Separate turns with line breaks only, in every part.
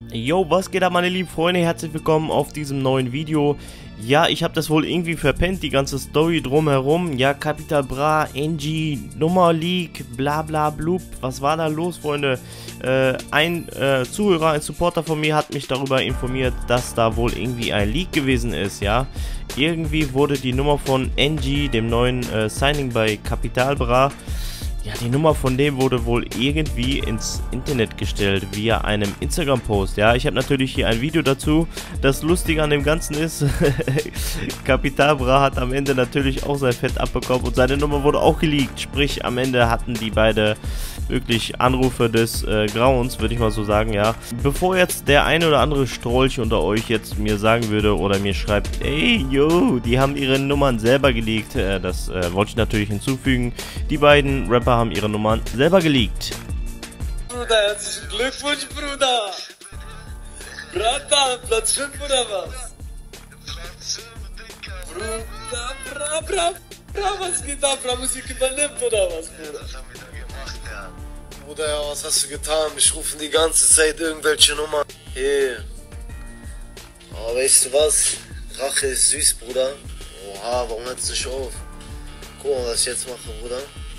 Yo, was geht ab, meine lieben Freunde? Herzlich willkommen auf diesem neuen Video. Ja, ich habe das wohl irgendwie verpennt, die ganze Story drumherum. Ja, Capital Bra, NG, Nummer Leak, bla bla blub. Was war da los, Freunde? Ein Zuhörer, ein Supporter von mir hat mich darüber informiert, dass da wohl irgendwie ein Leak gewesen ist, ja. Irgendwie wurde die Nummer von NG, dem neuen Signing bei Capital Bra, ja, die Nummer von dem wurde wohl irgendwie ins Internet gestellt via einem Instagram-Post. Ja, ich habe natürlich hier ein Video dazu. Das Lustige an dem Ganzen ist, Capital Bra hat am Ende natürlich auch sein Fett abbekommen und seine Nummer wurde auch geleakt. Sprich, am Ende hatten die beide wirklich Anrufe des Grauens, würde ich mal so sagen, ja. Bevor jetzt der eine oder andere Strolch unter euch jetzt mir sagen würde oder mir schreibt, ey, yo, die haben ihre Nummern selber geleakt, das wollte ich natürlich hinzufügen. Die beiden Rapper haben ihre Nummern selber geleakt.
Bruder, herzlichen Glückwunsch, Bruder! Bratan, Platz 5 oder was? Bruder, bra, was geht da? Bra, Musik übernimmt oder was, Bruder? Bruder, ja, was hast du getan? Mich rufen die ganze Zeit irgendwelche Nummern. Hey. Aber weißt du was? Rache ist süß, Bruder. Oha, warum hörst du nicht auf? Guck mal, was ich jetzt mache, Bruder.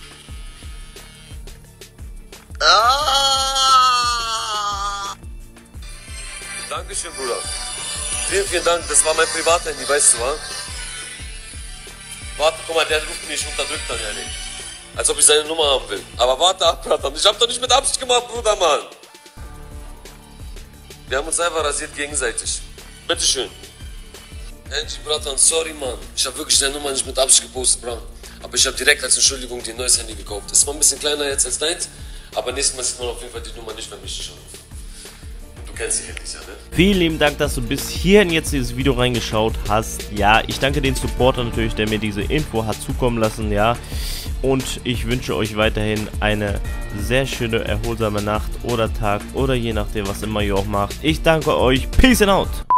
Dankeschön, Bruder. Vielen Dank, das war mein Privathandy, weißt du, wa? Warte, guck mal, der ruft mich unterdrückt dann, ja nicht. Als ob ich seine Nummer haben will. Aber warte ab, Bratan. Ich hab doch nicht mit Absicht gemacht, Bruder, Mann. Wir haben uns einfach rasiert gegenseitig. Bitteschön. Angie, Bratan, sorry, Mann. Ich hab wirklich deine Nummer nicht mit Absicht gepostet, Bram. Aber ich hab direkt als Entschuldigung dir ein neues Handy gekauft. Das war ein bisschen kleiner jetzt als deins. Aber nächstes Mal sieht man auf jeden Fall die Nummer nicht, wenn mich schon ruft. Du kennst dich endlich, ja, ne?
Vielen lieben Dank, dass du bis hierhin jetzt dieses Video reingeschaut hast. Ja, ich danke den Supporter natürlich, der mir diese Info hat zukommen lassen, ja. Und ich wünsche euch weiterhin eine sehr schöne, erholsame Nacht oder Tag oder je nachdem, was immer ihr auch macht. Ich danke euch. Peace and out.